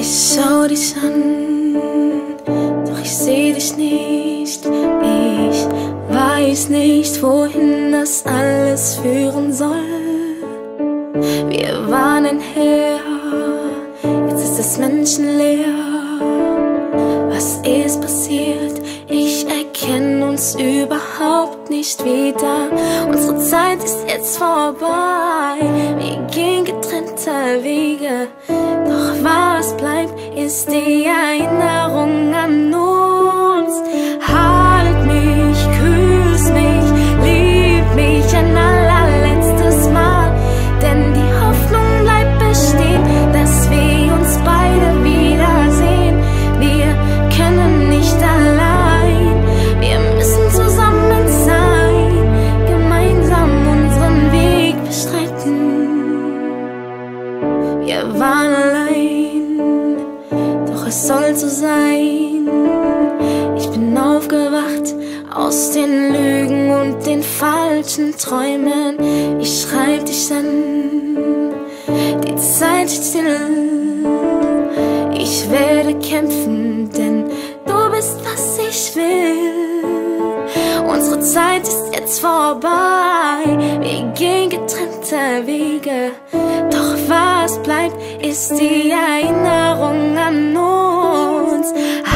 Ich schau dich an, doch ich seh dich nicht. Ich weiß nicht, wohin das alles führen soll. Wir waren ein Heer, jetzt ist es menschenleer. Was ist passiert? Ich erkenne uns überhaupt nicht wieder. Unsere Zeit ist jetzt vorbei. Wir gehen getrennte Wege. Doch was bleibt, ist die Erinnerung an uns. Halt mich, küss mich, lieb mich ein allerletztes Mal. Denn die Hoffnung bleibt bestehen, dass wir uns beide wiedersehen. Wir können nicht allein, wir müssen zusammen sein, gemeinsam unseren Weg bestreiten. Wir waren allein, doch es soll so sein. Ich bin aufgewacht aus den Lügen und den falschen Träumen. Ich schreib dich an, die Zeit steht still. Ich werde kämpfen, denn du bist, was ich will. Unsere Zeit ist jetzt vorbei. Wir gehen getrennte Wege. Doch was bleibt, ist die Erinnerung an uns.